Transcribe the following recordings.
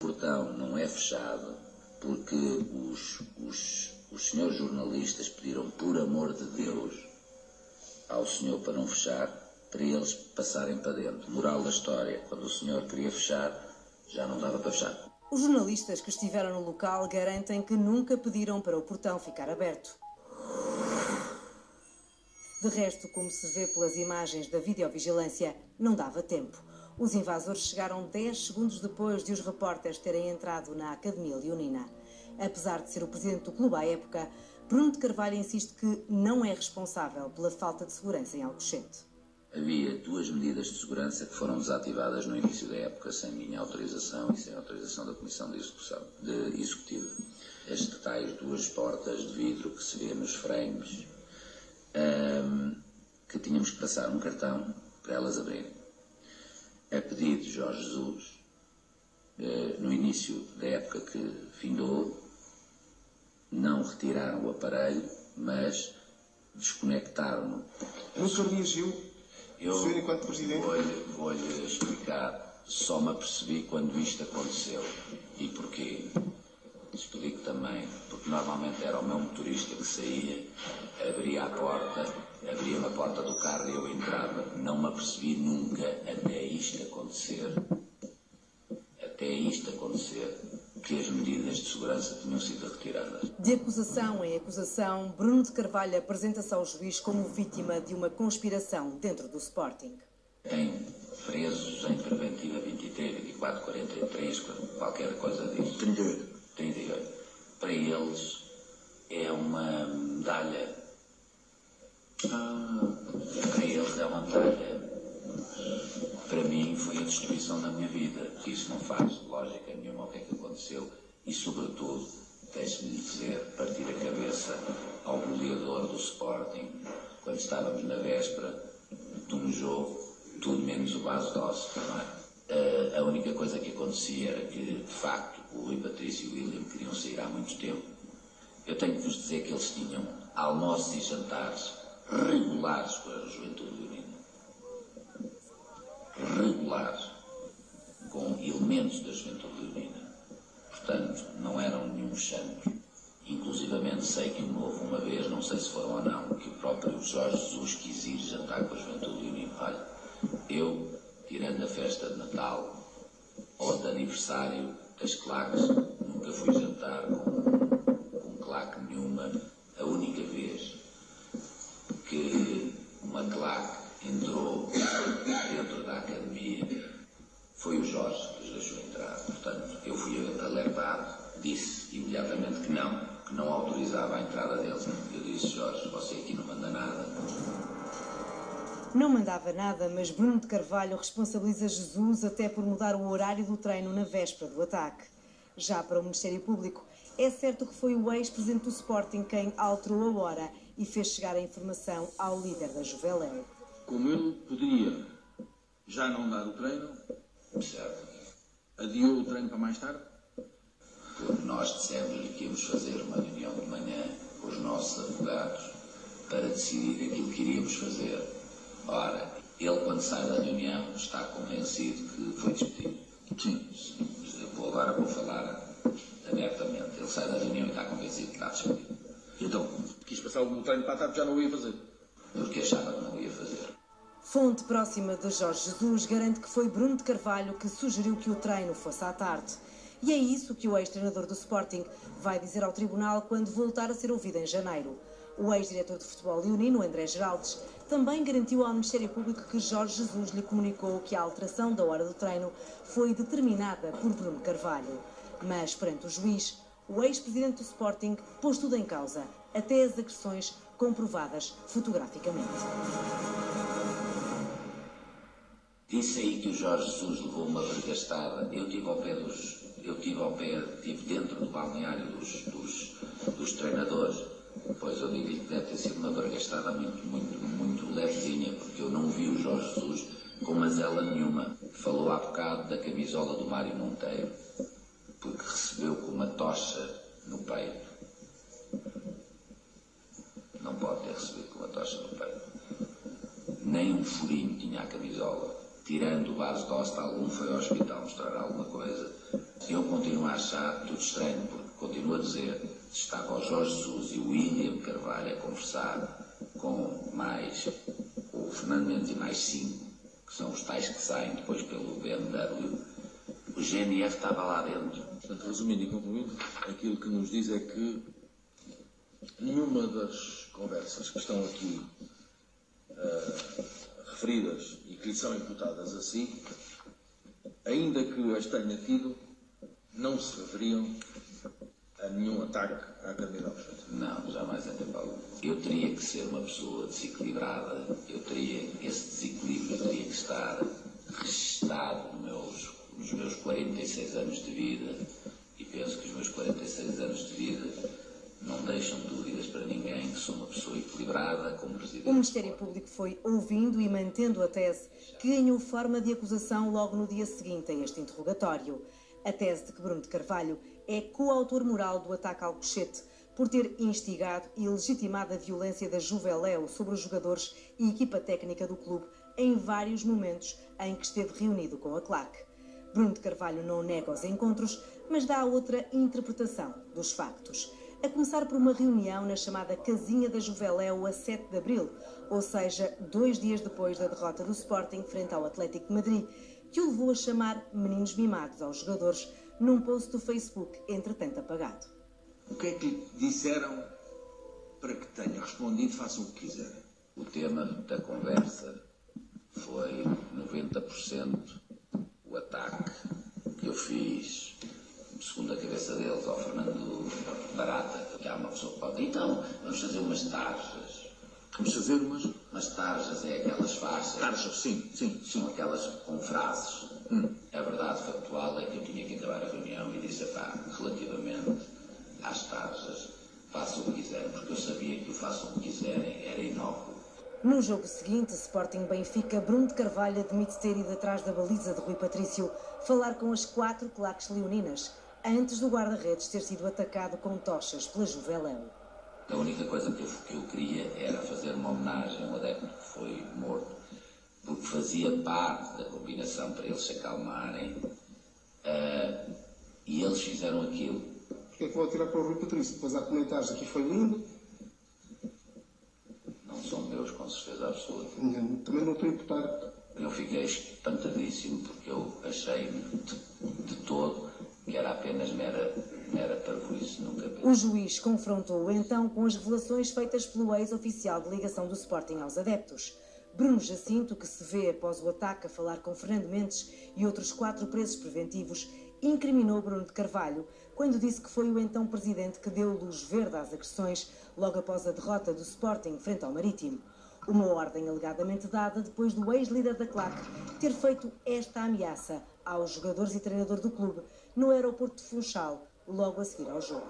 portão não é fechado porque os senhores jornalistas pediram, por amor de Deus, ao senhor para não fechar, para eles passarem para dentro. Moral da história, quando o senhor queria fechar, já não dava para fechar. Os jornalistas que estiveram no local garantem que nunca pediram para o portão ficar aberto. De resto, como se vê pelas imagens da videovigilância, não dava tempo. Os invasores chegaram 10 segundos depois de os repórteres terem entrado na Academia Leonina. Apesar de ser o presidente do clube à época, Bruno de Carvalho insiste que não é responsável pela falta de segurança em Alcochete. Havia 2 medidas de segurança que foram desativadas no início da época sem minha autorização e sem autorização da Comissão de Executiva. As tais 2 portas de vidro que se vê nos frames, que tínhamos que passar um cartão para elas abrirem. A pedido de Jorge Jesus, no início da época que findou, não retiraram o aparelho, mas desconectaram-no. O senhor reagiu? O senhor, enquanto presidente? Vou-lhe explicar. Só me apercebi quando isto aconteceu. E porquê? Explico também. Porque normalmente era o meu motorista que saía, abria a porta, abria-me a porta do carro e eu entrava. Não me apercebi nunca, até isto acontecer, que as medidas de segurança tinham sido retiradas. De acusação em acusação, Bruno de Carvalho apresenta-se ao juiz como vítima de uma conspiração dentro do Sporting. Tem presos em preventiva 23, 24, 43, qualquer coisa disso. 38. Para eles é uma medalha. Para eles é uma medalha. Para mim foi a destruição da minha vida. Isso não faz lógica nenhuma o que é que aconteceu e, sobretudo, deixe-me dizer, partir a cabeça ao goleador do Sporting, quando estávamos na véspera de um jogo, tudo menos o Bas Dost, não é? A única coisa que acontecia era que, de facto, o Rui Patrício e o William queriam sair há muito tempo. Eu tenho que vos dizer que eles tinham almoços e jantares regulares com a Juventude Leonina. Regulares, com elementos da Juventude Leonina. Portanto, não eram nenhum santos. Inclusivamente sei que houve uma vez, não sei se foram ou não, que o próprio Jorge Jesus quis ir jantar com a Juventude Leonina. Olha, eu, tirando a festa de Natal ou de aniversário das claques, nunca fui jantar com claque nenhuma. A única vez que uma claque entrou dentro da academia foi o Jorge que os deixou entrar. Portanto, eu fui alertado, disse imediatamente que não autorizava a entrada deles. Eu disse, Jorge, você aqui não manda nada. Não mandava nada, mas Bruno de Carvalho responsabiliza Jesus até por mudar o horário do treino na véspera do ataque. Já para o Ministério Público, é certo que foi o ex-presidente do Sporting quem alterou a hora e fez chegar a informação ao líder da Juveléu. Como ele poderia já não dar o treino, Certo. adiou o treino para mais tarde? Porque nós dissemos-lhe que íamos fazer uma reunião de manhã com os nossos advogados para decidir aquilo que iríamos fazer. Ora, ele quando sai da reunião está convencido que foi despedido. Sim. Eu agora vou falar abertamente. Ele sai da reunião e está convencido que está despedido. Então, quis passar o treino para a tarde, já não o ia fazer. Porque achava que não ia fazer. Fonte próxima de Jorge Jesus garante que foi Bruno de Carvalho que sugeriu que o treino fosse à tarde. E é isso que o ex-treinador do Sporting vai dizer ao tribunal quando voltar a ser ouvido em janeiro. O ex-diretor de futebol leonino, André Geraldes, também garantiu ao Ministério Público que Jorge Jesus lhe comunicou que a alteração da hora do treino foi determinada por Bruno Carvalho. Mas, perante o juiz, o ex-presidente do Sporting pôs tudo em causa, até as agressões comprovadas fotograficamente. Disse aí que o Jorge Jesus levou uma vergastada. Eu estive dentro do balneário dos treinadores. Pois eu digo-lhe que deve ter sido uma vergastada muito levezinha, porque eu não vi o Jorge Jesus com mazela nenhuma. Falou há bocado da camisola do Mário Monteiro, porque recebeu com uma tocha no peito. Não pode ter recebido com uma tocha no peito. Nem um furinho tinha a camisola. Tirando o Bas Dost, algum foi ao hospital mostrar alguma coisa. Eu continuo a achar tudo estranho, porque continuo a dizer que estava o Jorge Jesus e o William Carvalho a conversar com o Fernando Mendes e mais 5, que são os tais que saem depois pelo BMW. O GNR estava lá dentro. Portanto, resumindo e concluindo, aquilo que nos diz é que nenhuma das conversas que estão aqui referidas e que lhe são imputadas a si, ainda que as tenha tido, não se referiam a nenhum ataque à Academia da Alcochete. Não, jamais, até Paulo. Eu teria que ser uma pessoa desequilibrada, esse desequilíbrio teria que estar registado nos meus 46 anos de vida, e penso que os meus 46 anos de vida não deixam dúvidas para ninguém que sou uma pessoa equilibrada como presidente. O Ministério Público foi ouvindo e mantendo a tese que ganhou forma de acusação logo no dia seguinte a este interrogatório. A tese de que Bruno de Carvalho é coautor moral do ataque ao Alcochete por ter instigado e legitimado a violência da Juveléu sobre os jogadores e equipa técnica do clube em vários momentos em que esteve reunido com a claque. Bruno de Carvalho não nega os encontros, mas dá outra interpretação dos factos. A começar por uma reunião na chamada Casinha da Juveléu a 7 de abril, ou seja, 2 dias depois da derrota do Sporting frente ao Atlético de Madrid, que o levou a chamar meninos mimados aos jogadores num post do Facebook, entretanto apagado. O que é que lhe disseram para que tenha respondido, façam o que quiserem? O tema da conversa foi 90% o ataque que eu fiz, segundo a cabeça deles, ao Fernando Barata, que há uma pessoa que pode... Então, vamos fazer umas tarjas. Vamos fazer umas tarjas, é aquelas faixas. Tarjas, sim. São aquelas com frases. A verdade factual é que eu tinha que acabar a reunião e disse, relativamente às tarjas, façam o que quiserem, porque eu sabia que o façam o que quiserem era inócuo. No jogo seguinte, Sporting Benfica, Bruno de Carvalho admite ter ido atrás da baliza de Rui Patrício falar com as 4 claques leoninas, antes do guarda-redes ter sido atacado com tochas pela Juveléu. A única coisa que eu queria era fazer uma homenagem a um adepto que foi morto, porque fazia parte da combinação para eles se acalmarem, e eles fizeram aquilo. Porque é que vou tirar para o Rui Patrício? Depois há comentários aqui, foi lindo. Não são meus, com certeza absoluta. Também não estou a imputar. Eu fiquei espantadíssimo porque eu achei de todo que era apenas mera parvoíce, nunca pensei. O juiz confrontou-o então com as revelações feitas pelo ex-oficial de ligação do Sporting aos adeptos. Bruno Jacinto, que se vê após o ataque a falar com Fernando Mendes e outros 4 presos preventivos, incriminou Bruno de Carvalho quando disse que foi o então presidente que deu luz verde às agressões logo após a derrota do Sporting frente ao Marítimo. Uma ordem alegadamente dada depois do ex-líder da claque ter feito esta ameaça aos jogadores e treinador do clube no aeroporto de Funchal, logo a seguir ao jogo.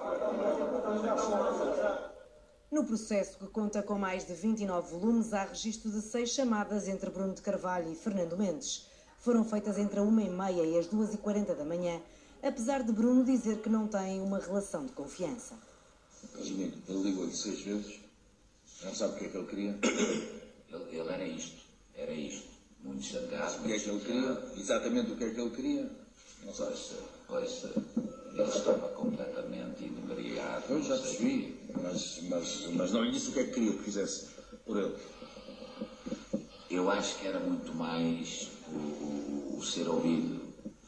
No processo, que conta com mais de 29 volumes, há registro de 6 chamadas entre Bruno de Carvalho e Fernando Mendes. Foram feitas entre a 1h30 e as 2h40 da manhã, apesar de Bruno dizer que não tem uma relação de confiança. Resumindo, ele ligou-lhe 6 vezes, não sabe o que é que ele queria. Ele era isto, muito sarcasmo. O que é que ele queria? Exatamente o que é que ele queria? Não sabe. Pois, ele estava completamente inebriado. Eu já percebi, mas não lhe disse o que é que queria que fizesse por ele. Eu acho que era muito mais o ser ouvido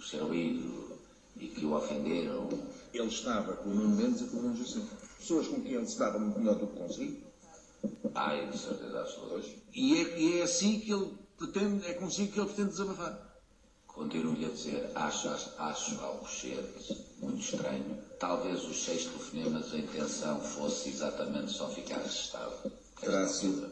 e que o ofenderam. Ele estava com o Nuno Mendes e com o Bruno Jacinto. Pessoas com quem ele se dava muito melhor do que consigo. De certeza absoluta. E é assim que ele pretende, é consigo que ele pretende desabafar. Continuo-lhe a dizer, acho Alcochete muito estranho. Talvez os 6 telefonemas, a intenção fosse exatamente só ficar registado. Terá sido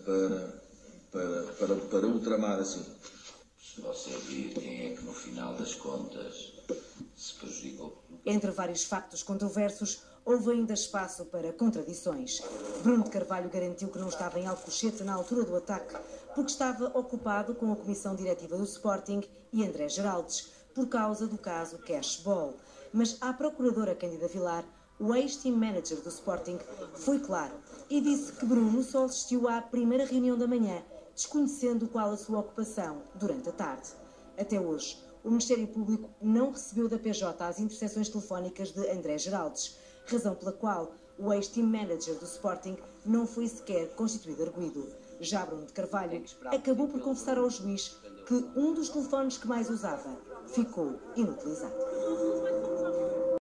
para ultramar assim. Se você vir quem é que no final das contas se prejudicou. Entre vários factos controversos, houve ainda espaço para contradições. Bruno de Carvalho garantiu que não estava em Alcochete na altura do ataque, porque estava ocupado com a comissão diretiva do Sporting e André Geraldes, por causa do caso Cashball. Mas à procuradora Cândida Vilar, o ex-team manager do Sporting, foi claro e disse que Bruno só assistiu à primeira reunião da manhã, desconhecendo qual a sua ocupação durante a tarde. Até hoje, o Ministério Público não recebeu da PJ as interseções telefónicas de André Geraldes, razão pela qual o ex-team manager do Sporting não foi sequer constituído arguido. Já Bruno de Carvalho acabou por confessar ao juiz que um dos telefones que mais usava ficou inutilizado.